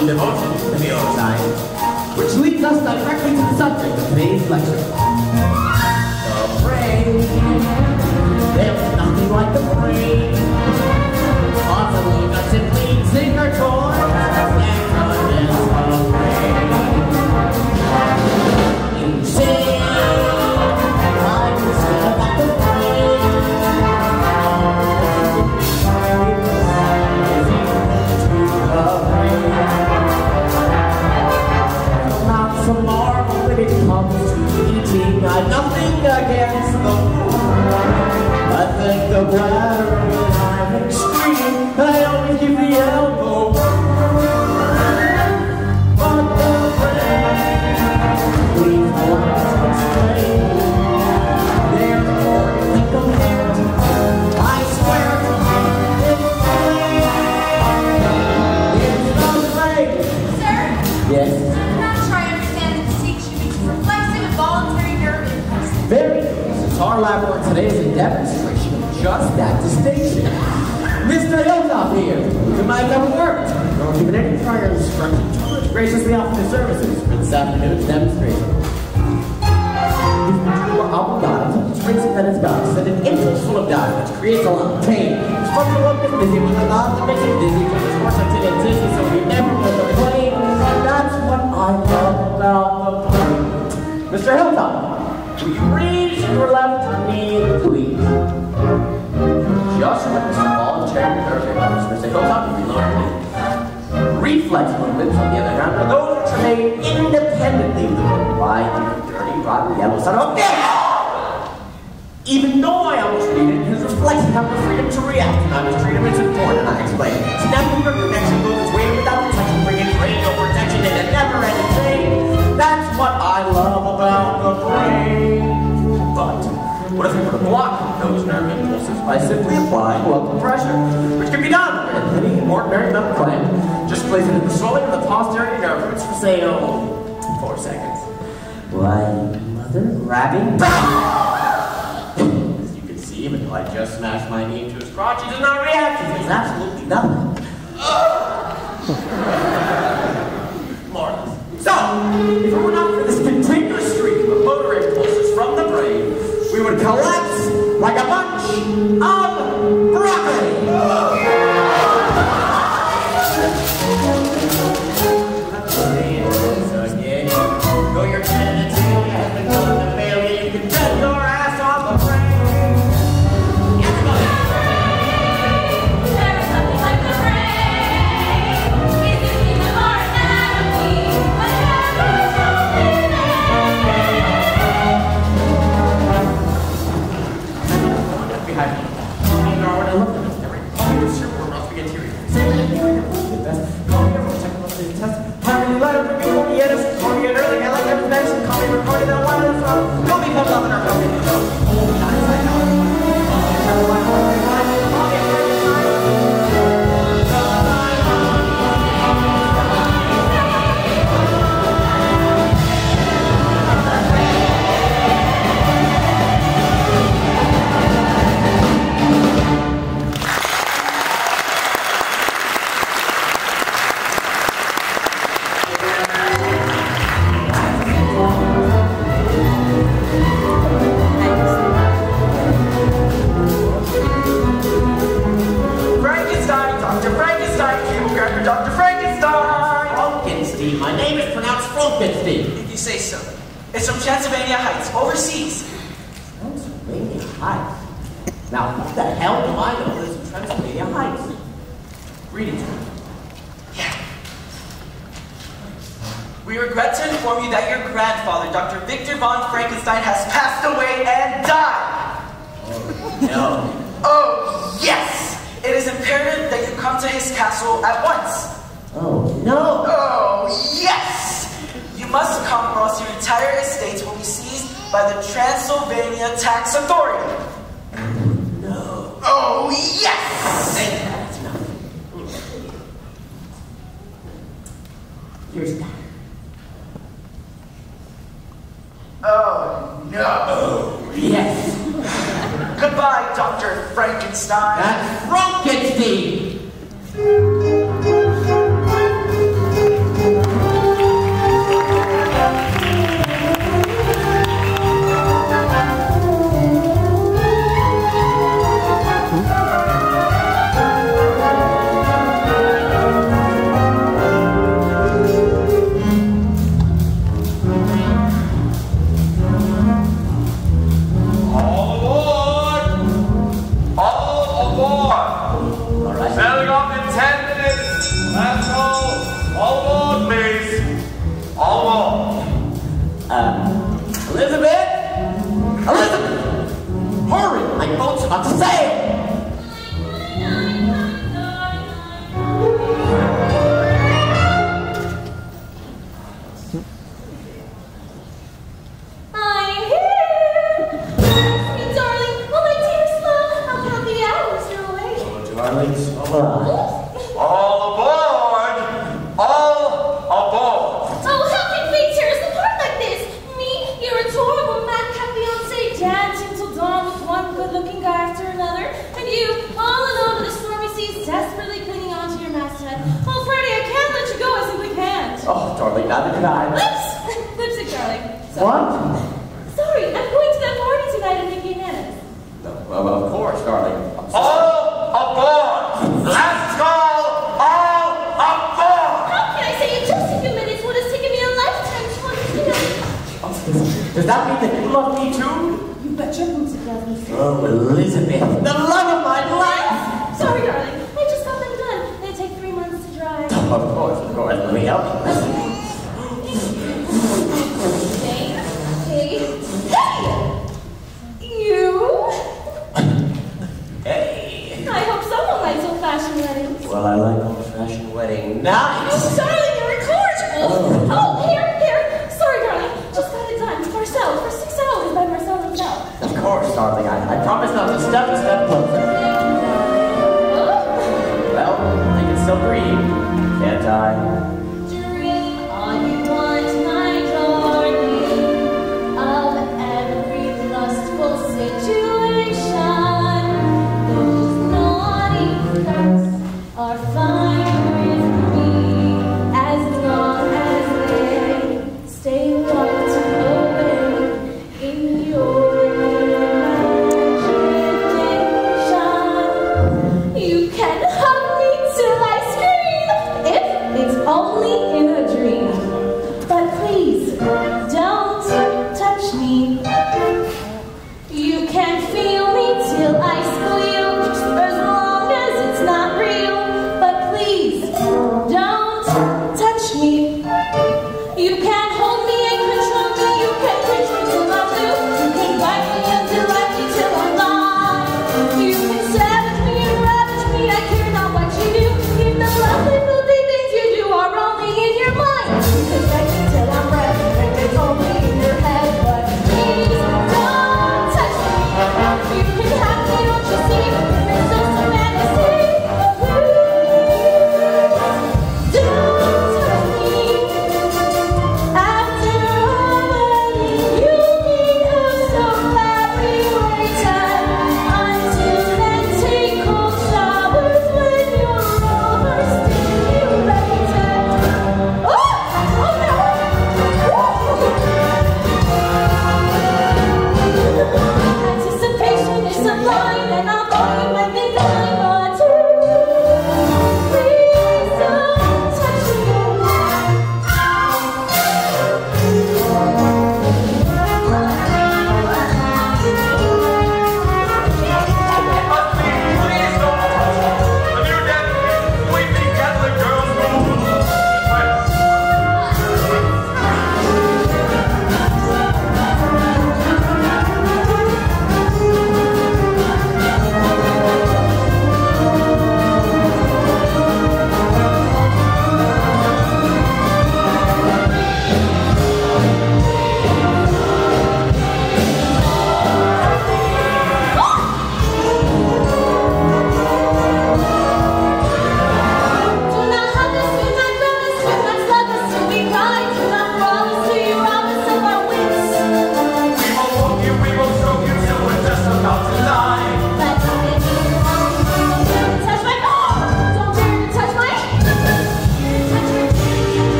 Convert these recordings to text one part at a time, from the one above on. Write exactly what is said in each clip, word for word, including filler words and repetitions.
in devotion to neuroscience, which leads us directly to the subject of today's lecture. The brain. There's nothing like the brain. Possibly not simply sing or toy. Thank goodness for the brain. Insane. I'm scared about the brain. Not some more when it comes to eating. I've nothing against the food. I think the bladder is I'm extreme. I always give the elbow. But the brain, please don't explain. Therefore, think of it. I swear to you, it's brain. It's the brain. Sir? Yes? I'm not sure I understand the distinction between reflexive and voluntary nerve impulses. Very good. Our lab work today is a demonstration of just that distinction. Mister Hilltop here, who might have never worked, nor given any prior instruction to it, graciously offered his services for this afternoon's demonstration. His particular obligatum traits that it's got, and an impulse full of doubt which creates a lot of pain. His frontal lobe is busy with a lot that makes him dizzy, from his horse until it's dizzy, so he never was a plane. And that's what I love about the brain. Mister Hilltop, will you raise your left knee, please? Just like Mister Voluntary nerve impulse, Mister Hilltop will be lowered knee. Reflex movements, on the other hand, are those which are made independently of the road by the dirty, rotten, yellow son of a bitch! Even though I almost read it, his reflexes have the freedom to react, and I was treated as important, and I explained. Snapping your connection goes its way without protection, bringing radio protection in a never-ending chain. That's what I love about the brain. But what if we were to block those nerve impulses by simply applying local pressure, which can be done with any ordinary metal clamp? Just place it in the swelling of the posterior nerve roots for, say, oh, four seconds. Why, mother grabbing? As you can see, even though I just smashed my knee into his crotch, he does not react. He does absolutely nothing. More or less. So, if it were not for this continuous stream of motor impulses from the brain, we would collapse like a bunch of broccoli. So again, go your head and tail, you have to go to the failure, you can bet your ass on the brain. Everybody. There's something like the brain. It's just even more anatomy. Whatever something behind me. You know what I look at this, every computer server must be interior. Say that you can do the best. Call me everyone, check out the test. How many letters would be called the edits? Call me an early, I like every mention. Call me recording that one of the song. Call me come up in our company. Oh, nice, I know. My name is pronounced Frankenstein. If you say so. It's from Transylvania Heights, overseas. Transylvania Heights? Now, what the hell do I know is Transylvania Heights? Read it to me. Yeah. We regret to inform you that your grandfather, Doctor Victor von Frankenstein, has passed away and died. Oh, no. Oh, yes! It is imperative that you come to his castle at once. Oh, no! Oh, yes! You must come or else your entire estates will be seized by the Transylvania Tax Authority. No. Oh, yes! Say that. It's nothing. Here's that. Oh, no. Oh, yes. Goodbye, Doctor Frankenstein. That's Frankenstein! Oh, darling, neither can I. Lips! Lipstick, darling. Sorry. What? Sorry, I'm going to that party tonight at Mickey and Anna's. No, well, of course, darling. I'm sorry. All aboard! Last call! All aboard! How can I say in just a few minutes what has taken me a lifetime to understand? Does that mean that you love me too? You bet your boots it does, Mister Oh, Elizabeth, the love of my life! Sorry, darling. I just got them done. They take three months to dry. Of course, of course. Let me help you. Hey, hey, hey! You? Hey. I hope someone likes old-fashioned weddings. Well, I like old-fashioned wedding nights. Oh, darling, you're incorrigible. Oh, here, here. Sorry, darling. Just got it done. Marcel, for six hours by Marcel himself. Of course, darling. I, I promise not to step a step closer. Well, I can still breathe, can't I? Dream all you want, my darling, of every lustful situation. Those naughty thoughts are fine with me, as long as they stay locked away in your imagination. You can hug me till I scream.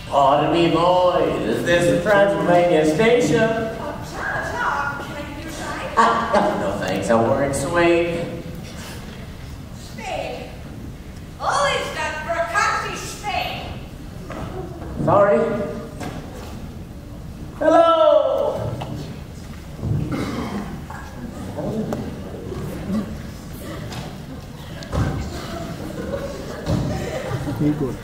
Pardon me, boys. Is this the Transylvania station? Oh, John, John, can I give you a sign? Ah, no thanks. I'm wearing suede. Spade. Always got Veracruz spade. Sorry. Hello. Igor.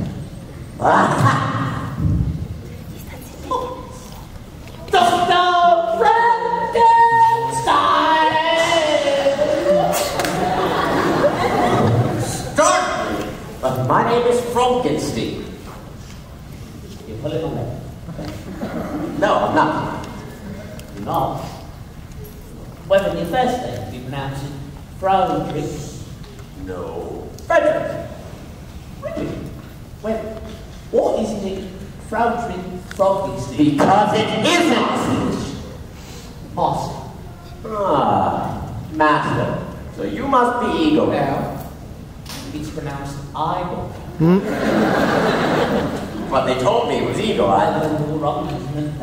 Doctor Frankenstein! Start! Uh, my name is Frankenstein. You put it on there. No, I'm not. You're not. Well, in your first name, you pronounce it Frederick. No. Frederick. Really? Well, what isn't it Frederick Frankenstein? Because it isn't. Master. Ah, master. So you must be Ego now. It's pronounced Igor. But they told me it was Ego. I I learned all wrong, isn't it?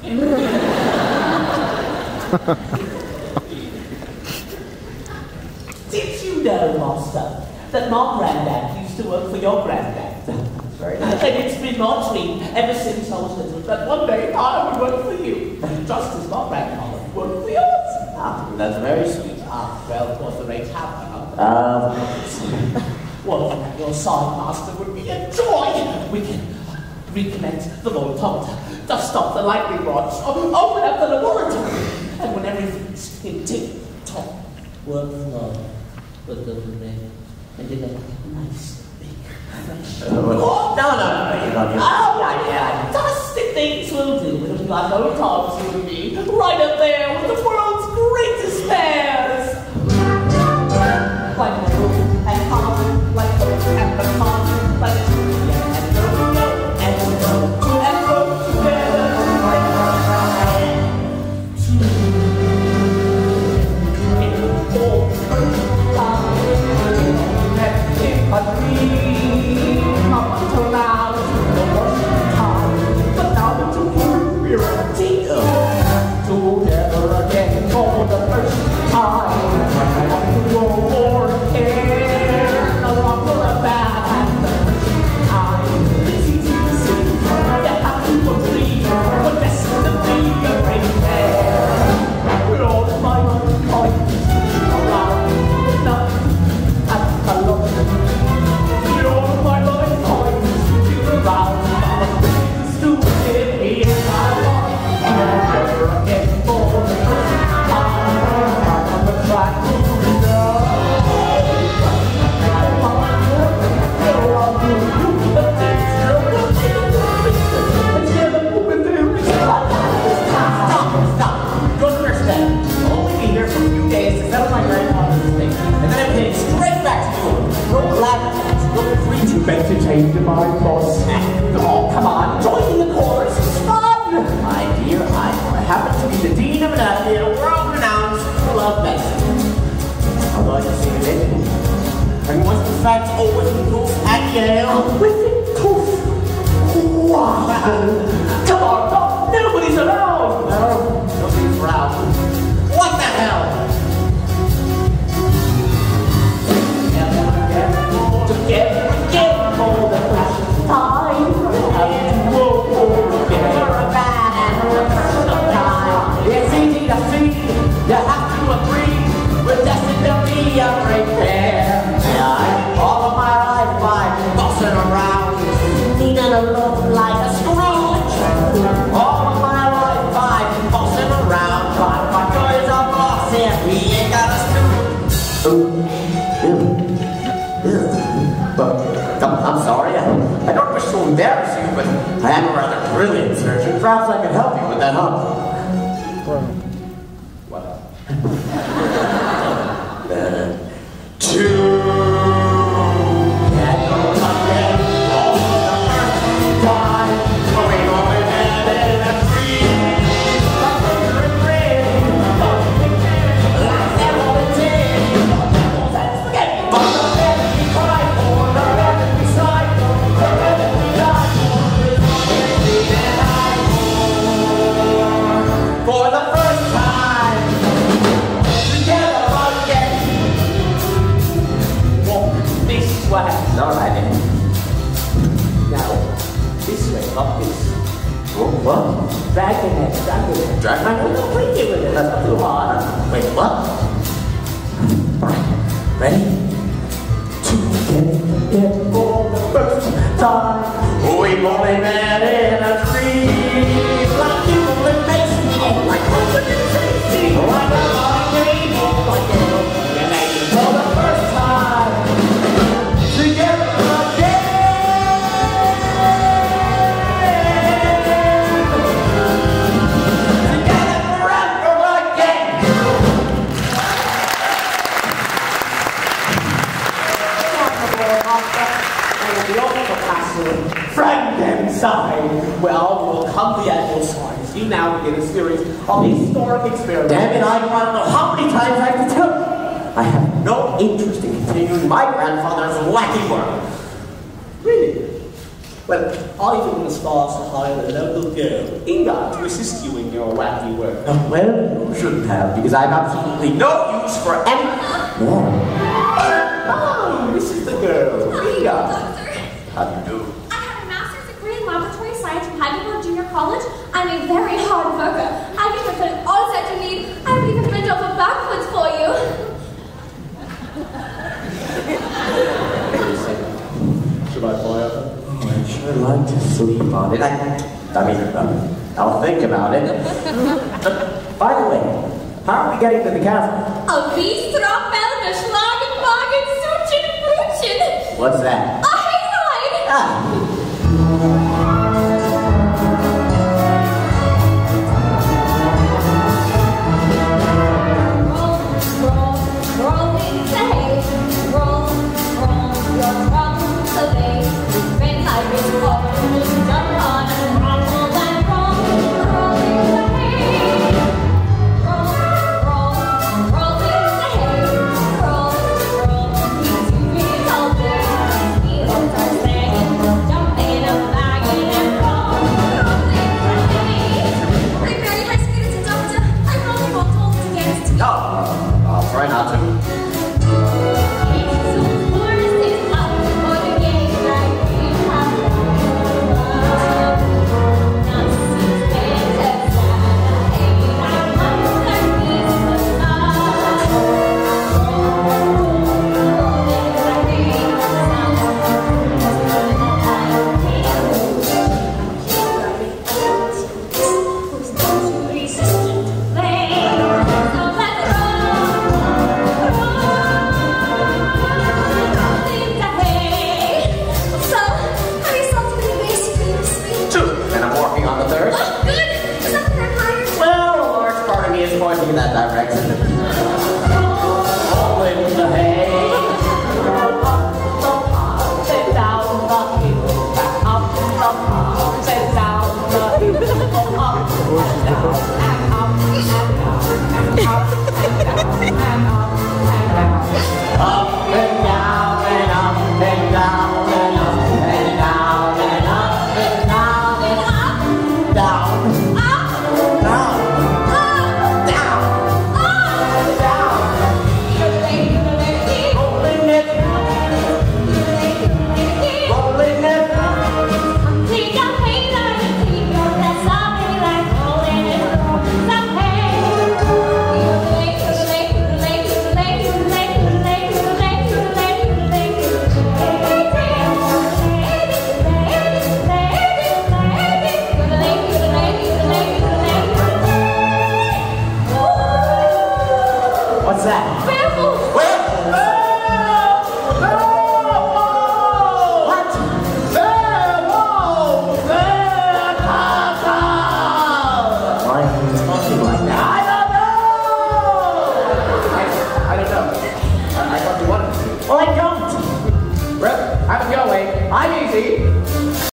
Did you know, Master, that my granddad used to work for your granddad? Very nice. And it's been my dream ever since I was little that one day I would work for you, just as my grandfather worked for yours. Ah, that's very sweet. Ah, well, of course, the rates have gone up. Um, Working at your side, Master, would be a joy. We can recommence the voltmeter, dust off the lightning rods, open up the laboratory, and when everything's in tip-top workflow, we'll go to bed and get a nice big fresh. uh, no, no, no, you don't Oh, yeah, yeah. Fantastic things we'll do. It'll be like old times, you and me, right up there with the world's greatest bears. Like Nero and Harvey, like Oak and the Carson, like Julia and Romeo and Romeo and Romeo together. In the fall, time, let it a dream up until now, the worst time, but now it's a word we're a team. Together again for the first time, on the world war care, no longer a bad and the first time. It's easy to see, you have to agree, we're destined to be a great pair. We're all my points around, nothing at the look. We're all my life points around, but things to live in my life. Together again for the first time, on the track to the Stop, stop. Go to your step. I'll only be here for a few days to settle my grandfather's estate. And then I'm heading straight back to New York. No laboratories, no free to entertain my boss. Oh, come on, join in the chorus. It's fun. My dear Ivor, I happen to be the dean of an athlete, a world-renowned school of medicine. Although I just see it in. And was in fact always in proof at Yale. With it, poof. Wow. Come on, Doc. Nobody's around. No, nobody's around. What the hell? Together again for the first time. Have to go again. You're a bad and a person of time. It's easy to see, you have to agree, we're destined to be a great pair. Yeah, all of my life I've been bossing around, needing a look like a Scrooge. All of my life I've been bossing around, but my joys are bossing, we ain't got a Scrooge. Ooh, ew, ew. But, I'm, I'm sorry, I, I don't wish to embarrass you, but I am a rather brilliant surgeon. Perhaps I can help you with that, huh? What? uh, two. That goes again, all the first time. Going over head in a tree. Thunder and rain, thunder and rain. Last and all the day. Doubles and spaghetti. But the men we cry for, the men we sigh for, the men we die for. up this. What? What? Drag your neck, drag your neck. Drag my I know, play it with it. That's not too hard. Wait, what? Fine. Ready? To get it for the first time. We've only met in a dream. Like you only makes me oh, like open and tasty. Like a dream. Like you only makes me for the first time. Together again. Together forever again. And the ultimate passion, Frankenstein. Well, we'll come the annual science. You now begin a series of historic experiments. Damn it, I want to know how many times I have to tell you. I have no interest in continuing my grandfather's wacky work. Really? Well, I think Miss Foss to hire the local girl, Inga, to assist you in your wacky work. Oh, well, you shouldn't have, because I have absolutely no use for any... Yeah. Oh, this is the girl, Inga. Doctor, How do you do? I have a master's degree in laboratory science from Heidelberg Junior College. I'm a very hard worker. I've even put all that you need. I've even bent over backwards for you. Should I fly over? I'd sure like to sleep on it. I, I mean, uh, I'll think about it. But, by the way, how are we getting to the castle? A Bistro Belgisch Lagenwagen Suchen Brutchen. What's that?